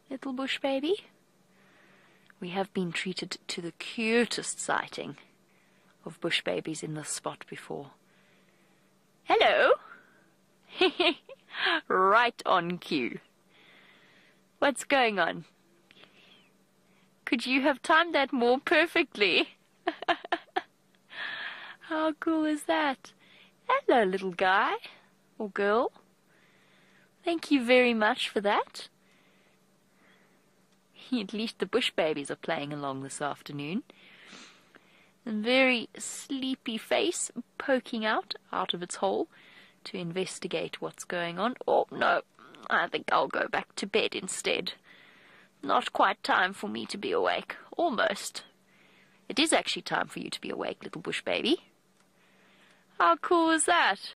little Bushbaby? We have been treated to the cutest sighting of Bushbabies in this spot before. Hello! Right on cue. What's going on? Could you have timed that more perfectly? How cool is that? Hello, little guy or girl. Thank you very much for that. At least the Bushbabies are playing along this afternoon. A very sleepy face poking out of its hole to investigate what's going on. Oh, no, I think I'll go back to bed instead. Not quite time for me to be awake. Almost. It is actually time for you to be awake, little Bushbaby. How cool is that?